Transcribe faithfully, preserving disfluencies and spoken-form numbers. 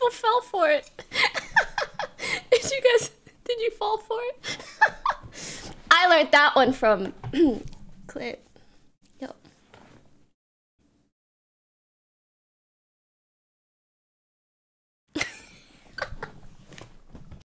Someone fell for it. Did you guys, did you fall for it? I learned that one from Clint. Yo.